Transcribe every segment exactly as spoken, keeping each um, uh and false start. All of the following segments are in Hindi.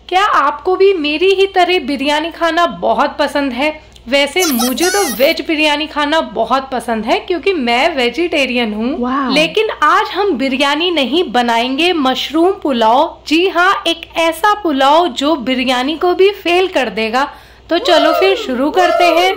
क्या आपको भी मेरी ही तरह बिरयानी खाना बहुत पसंद है? वैसे मुझे तो वेज बिरयानी खाना बहुत पसंद है क्योंकि मैं वेजिटेरियन हूँ। लेकिन आज हम बिरयानी नहीं बनाएंगे, मशरूम पुलाव। जी हाँ, एक ऐसा पुलाव जो बिरयानी को भी फेल कर देगा। तो चलो फिर शुरू करते हैं।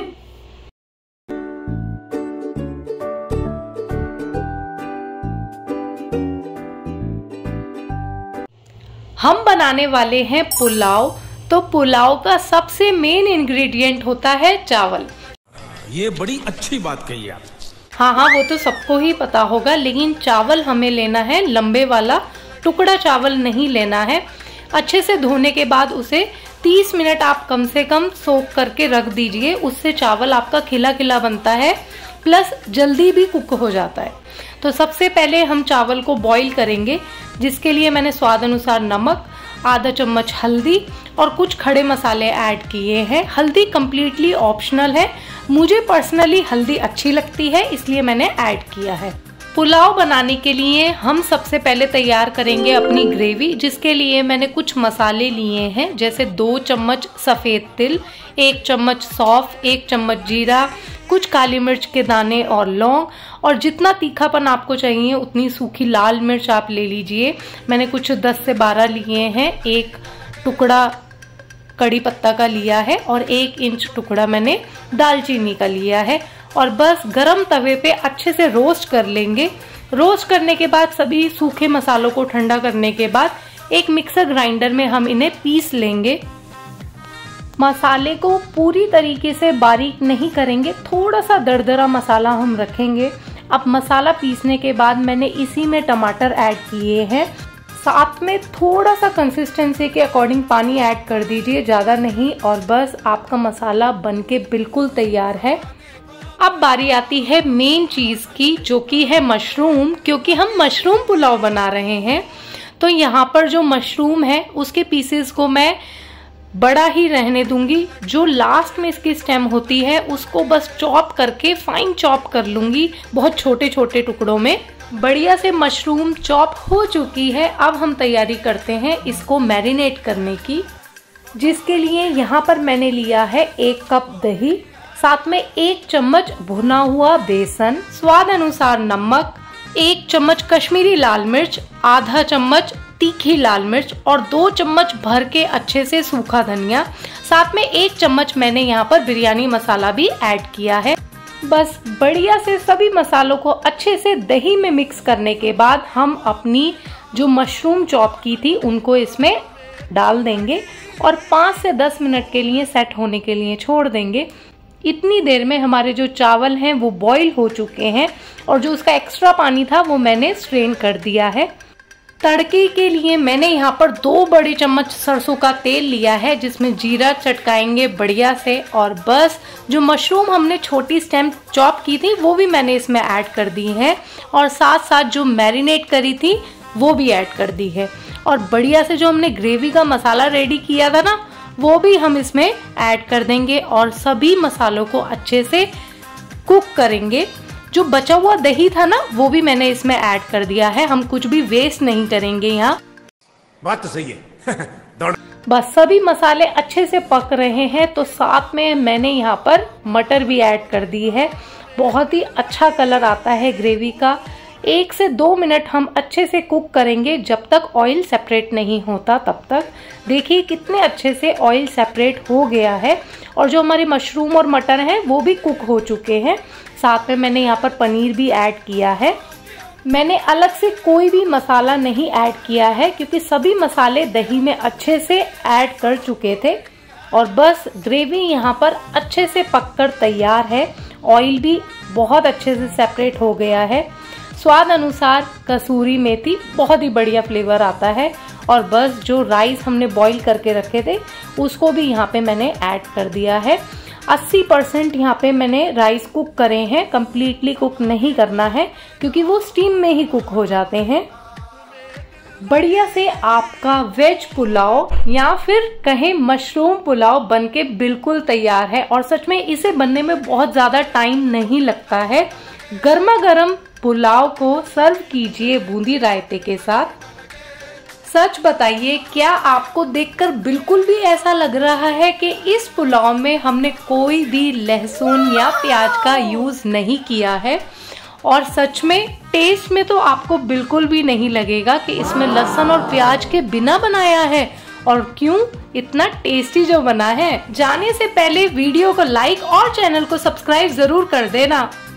हम बनाने वाले हैं पुलाव। तो पुलाव का सबसे मेन इंग्रेडिएंट होता है चावल। ये बड़ी अच्छी बात कही आप। हाँ हाँ, वो तो सबको ही पता होगा, लेकिन चावल हमें लेना है लंबे वाला, टुकड़ा चावल नहीं लेना है। अच्छे से धोने के बाद उसे तीस मिनट आप कम से कम सोक करके रख दीजिए। उससे चावल आपका खिला खिला बनता है, प्लस जल्दी भी कुक हो जाता है। तो सबसे पहले हम चावल को बॉईल करेंगे, जिसके लिए मैंने स्वाद अनुसार नमक, आधा चम्मच हल्दी और कुछ खड़े मसाले ऐड किए हैं। हल्दी कम्प्लीटली ऑप्शनल है, मुझे पर्सनली हल्दी अच्छी लगती है इसलिए मैंने ऐड किया है। पुलाव बनाने के लिए हम सबसे पहले तैयार करेंगे अपनी ग्रेवी, जिसके लिए मैंने कुछ मसाले लिए हैं, जैसे दो चम्मच सफ़ेद तिल, एक चम्मच सौंफ, एक चम्मच जीरा, कुछ काली मिर्च के दाने और लौंग, और जितना तीखापन आपको चाहिए उतनी सूखी लाल मिर्च आप ले लीजिए। मैंने कुछ दस से बारह लिए हैं। एक टुकड़ा कड़ी पत्ता का लिया है और एक इंच टुकड़ा मैंने दालचीनी का लिया है। और बस गरम तवे पे अच्छे से रोस्ट कर लेंगे। रोस्ट करने के बाद सभी सूखे मसालों को ठंडा करने के बाद एक मिक्सर ग्राइंडर में हम इन्हें पीस लेंगे। मसाले को पूरी तरीके से बारीक नहीं करेंगे, थोड़ा सा दरदरा मसाला हम रखेंगे। अब मसाला पीसने के बाद मैंने इसी में टमाटर ऐड किए हैं। साथ में थोड़ा सा कंसिस्टेंसी के अकॉर्डिंग पानी ऐड कर दीजिए, ज़्यादा नहीं। और बस आपका मसाला बनके बिल्कुल तैयार है। अब बारी आती है मेन चीज़ की, जो कि है मशरूम। क्योंकि हम मशरूम पुलाव बना रहे हैं तो यहाँ पर जो मशरूम है उसके पीसेस को मैं बड़ा ही रहने दूंगी। जो लास्ट में इसकी स्टेम होती है उसको बस चॉप करके फाइन चॉप कर लूंगी, बहुत छोटे छोटे टुकड़ों में। बढ़िया से मशरूम चॉप हो चुकी है। अब हम तैयारी करते हैं इसको मैरिनेट करने की, जिसके लिए यहाँ पर मैंने लिया है एक कप दही, साथ में एक चम्मच भुना हुआ बेसन, स्वाद अनुसार नमक, एक चम्मच कश्मीरी लाल मिर्च, आधा चम्मच तीखी लाल मिर्च और दो चम्मच भर के अच्छे से सूखा धनिया। साथ में एक चम्मच मैंने यहाँ पर बिरयानी मसाला भी ऐड किया है। बस बढ़िया से सभी मसालों को अच्छे से दही में मिक्स करने के बाद हम अपनी जो मशरूम चॉप की थी उनको इसमें डाल देंगे और पाँच से दस मिनट के लिए सेट होने के लिए छोड़ देंगे। इतनी देर में हमारे जो चावल हैं वो बॉईल हो चुके हैं और जो उसका एक्स्ट्रा पानी था वो मैंने स्ट्रेन कर दिया है। तड़के के लिए मैंने यहाँ पर दो बड़े चम्मच सरसों का तेल लिया है, जिसमें जीरा चटकाएंगे बढ़िया से। और बस जो मशरूम हमने छोटी स्टेम चॉप की थी वो भी मैंने इसमें ऐड कर दी है और साथ साथ जो मैरिनेट करी थी वो भी ऐड कर दी है। और बढ़िया से जो हमने ग्रेवी का मसाला रेडी किया था ना, वो भी हम इसमें ऐड कर देंगे और सभी मसालों को अच्छे से कुक करेंगे। जो बचा हुआ दही था ना वो भी मैंने इसमें ऐड कर दिया है, हम कुछ भी वेस्ट नहीं करेंगे यहाँ। बात तो सही है। बस सभी मसाले अच्छे से पक रहे हैं तो साथ में मैंने यहाँ पर मटर भी ऐड कर दी है। बहुत ही अच्छा कलर आता है ग्रेवी का। एक से दो मिनट हम अच्छे से कुक करेंगे जब तक ऑयल सेपरेट नहीं होता तब तक। देखिए कितने अच्छे से ऑयल सेपरेट हो गया है और जो हमारे मशरूम और मटर हैं वो भी कुक हो चुके हैं। साथ में मैंने यहाँ पर पनीर भी ऐड किया है। मैंने अलग से कोई भी मसाला नहीं ऐड किया है क्योंकि सभी मसाले दही में अच्छे से ऐड कर चुके थे। और बस ग्रेवी यहाँ पर अच्छे से पककर तैयार है। ऑयल भी बहुत अच्छे से सेपरेट हो गया है। स्वाद अनुसार कसूरी मेथी, बहुत ही बढ़िया फ्लेवर आता है। और बस जो राइस हमने बॉईल करके रखे थे उसको भी यहाँ पे मैंने ऐड कर दिया है। अस्सी परसेंट यहाँ पे मैंने राइस कुक करे हैं, कम्प्लीटली कुक नहीं करना है क्योंकि वो स्टीम में ही कुक हो जाते हैं। बढ़िया से आपका वेज पुलाव या फिर कहें मशरूम पुलाव बनके बिल्कुल तैयार है। और सच में इसे बनने में बहुत ज़्यादा टाइम नहीं लगता है। गर्मा गर्म पुलाव को सर्व कीजिए बूंदी रायते के साथ। सच बताइए, क्या आपको देखकर बिल्कुल भी ऐसा लग रहा है कि इस पुलाव में हमने कोई भी लहसुन या प्याज का यूज़ नहीं किया है? और सच में टेस्ट में तो आपको बिल्कुल भी नहीं लगेगा कि इसमें लहसुन और प्याज के बिना बनाया है, और क्यों इतना टेस्टी जो बना है। जाने से पहले वीडियो को लाइक और चैनल को सब्सक्राइब जरूर कर देना।